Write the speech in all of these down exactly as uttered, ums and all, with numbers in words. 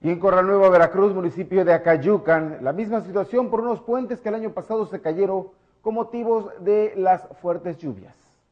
Y en Corral Nuevo, Veracruz, municipio de Acayucan, la misma situación por unos puentes que el año pasado se cayeron con motivos de las fuertes lluvias.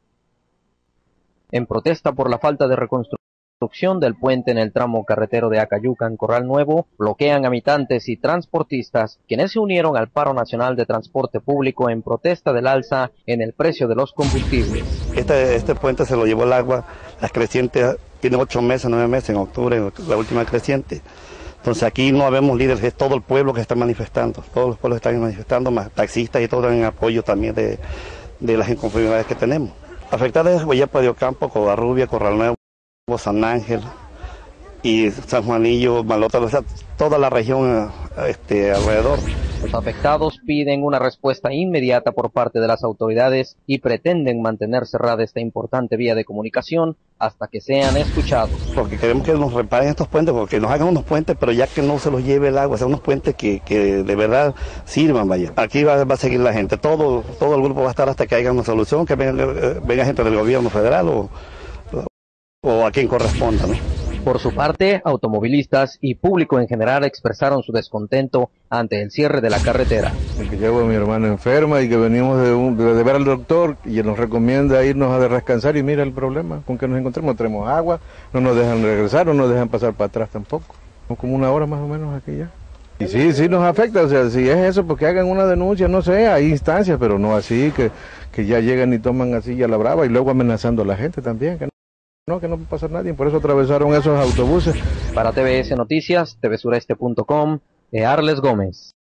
En protesta por la falta de reconstrucción del puente en el tramo carretero de Acayucan, Corral Nuevo, bloquean habitantes y transportistas, quienes se unieron al paro nacional de transporte público en protesta del alza en el precio de los combustibles. Este, este puente se lo llevó el agua, las crecientes tiene ocho meses, nueve meses, en octubre, la última creciente. Entonces aquí no habemos líderes, es todo el pueblo que está manifestando, todos los pueblos están manifestando, más taxistas y todos en apoyo también de, de las inconformidades que tenemos. Afectadas es Guayapa de Ocampo, Covarrubia, Corral Nuevo, San Ángel y San Juanillo, Malota, o sea, toda la región este, alrededor. Los afectados piden una respuesta inmediata por parte de las autoridades y pretenden mantener cerrada esta importante vía de comunicación hasta que sean escuchados. Porque queremos que nos reparen estos puentes, porque nos hagan unos puentes, pero ya que no se los lleve el agua, o sea, unos puentes que, que de verdad sirvan, vaya. Aquí va, va a seguir la gente, todo, todo el grupo va a estar hasta que haya una solución, que venga, venga gente del gobierno federal o, o a quien corresponda, ¿no? Por su parte, automovilistas y público en general expresaron su descontento ante el cierre de la carretera. Que llevo a mi hermana enferma y que venimos de, un, de ver al doctor y nos recomienda irnos a descansar y mira el problema con que nos encontramos. Tenemos agua, no nos dejan regresar, no nos dejan pasar para atrás tampoco. Como una hora más o menos aquí ya. Y sí, sí nos afecta, o sea, si es eso, porque hagan una denuncia, no sé, hay instancias, pero no así, que, que ya llegan y toman así a la brava y luego amenazando a la gente también. Que no. No, que no puede pasar nadie, por eso atravesaron esos autobuses. Para T V S Noticias, T V Sureste punto com, Arles Gómez.